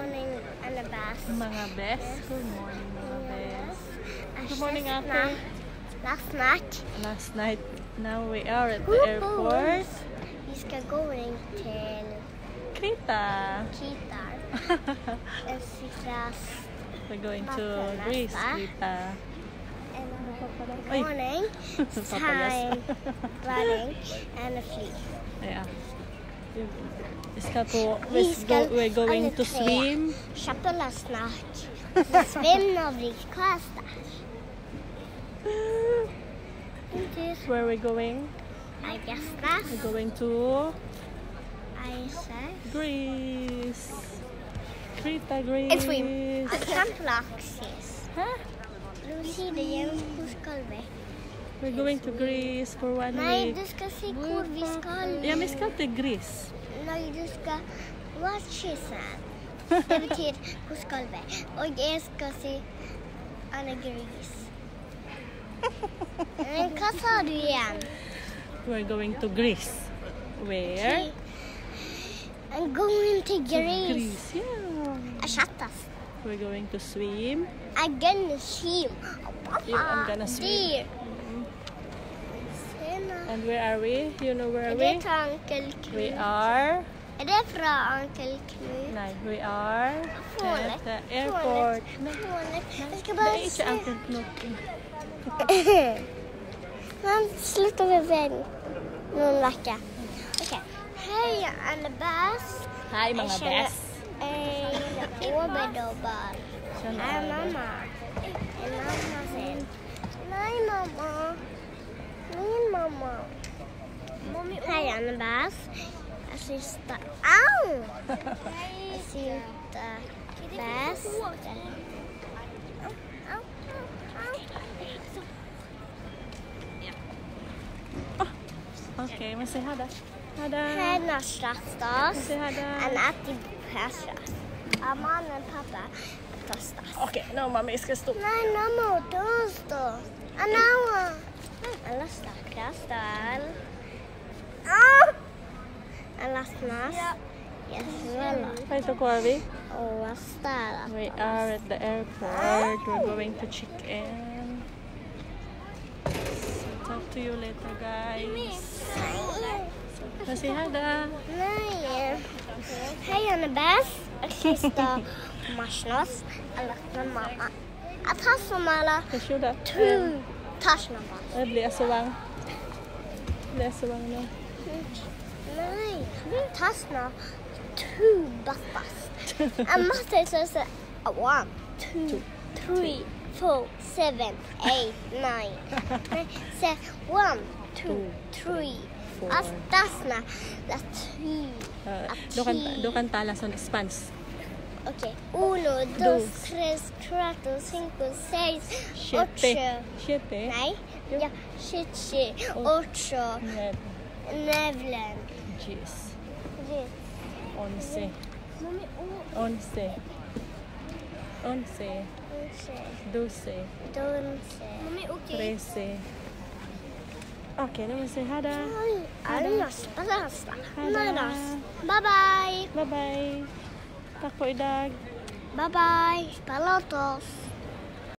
morning, Annabelle. Mga best. Yes. Good morning, mga best. Yes. Good morning, ate. Last night, Now we are at the airport. we ska going till Krita. Kita. And Sikras. We're going to Greece, Krita. And good Ay. morning. It's Papalas. time running and a flea. Yeah. We're going to swim. Köpa snart. Svim och bli kasta. Where are we going? I guess that's We're going to I said. Greece. Krita, Greece. It's swim. I can't laxes. Huh? Lucy, det är en kurskolve. We're going to Greece for 1 Nej, week. du ska se hvor vi skal. Ja, vi skal til Greece. Nej, du ska watch sen. Det betyder kurskolve. Och jag ska se Anna Greece. Men vad sa du igen? We're going to Greece. Where? I'm going to Greece. Greece, yeah. I shut us. We're going to swim. I'm gonna swim. I'm gonna swim. Dear. And where are we? You know where are Är we? det från Onkel Knut? We are... Är det från Onkel Knut? No, we are Fålet. at the airport. Fålet. Jag ska Det bara är inte Uncle Knut. Man slutar med vän. Någon vecka. Okej. Hej Annabelle. Hi mga best. Åbedobbar. Här mamma. En mamma sen. Nej mamma. Min mamma. Hej Annabelle. Jag syster. Au! Jag syster. Bäst. Okay, men say hada. Hada. Henna strastas. Say hada. En äti päästras. Mamma och pappa tostas. Okay, no mami ska stå. Nej, mamma tostas. Anawa. Alla stackars där. Alla snas. Yes, well. Ito ko are we? Och städa. We are at the airport. We're going to check in. So talk to you later, guys. So say hada. Nej. Hej Annabelle. Jag syster Marsnas. Alla mamma. Att ha som alla Kashuda. Tashnama. Det blir asawang. Det är asawang nu. Nej, Tashna. Two batas. And master says 1, 2, 3, 4, 7, 8, 9. Say 1, 2, 3. As Tashna. That's 3. Du kan tala sa Spanish. Okej. 1, 2, 3, 4, 5, 6, 8. Siete. Nej. Ja, 7, 8. Nevlen. Jeez. Yes. 11. Mommy, 11. 11. 12. 13. Okay, then we say hada. Alas, palas. Hada. Bye-bye. Bye-bye. Takpo idag. Bye-bye. Palotos.